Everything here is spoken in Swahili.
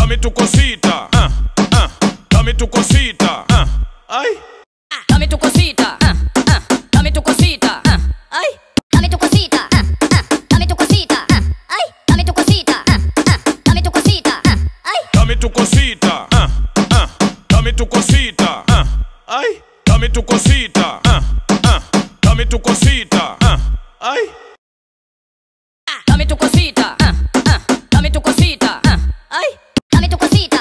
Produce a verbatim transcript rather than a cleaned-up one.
dame tu cosita, uh, uh, dame tu cosita, uh, ay. Dame tu cosita, uh, uh, dame tu cosita, uh, ay. Dame tu cosita, uh, uh, dame tu cosita, uh, ay. Dame tu cosita, uh, uh, dame tu cosita, uh, ay. Dame tu cosita, uh, uh, dame tu cosita, uh, ay. Dame tu cosita, uh, uh, dame tu cosita, uh, ay. Dame tu cosita, uh, uh, dame tu cosita, uh, ay. Dame tu cosita.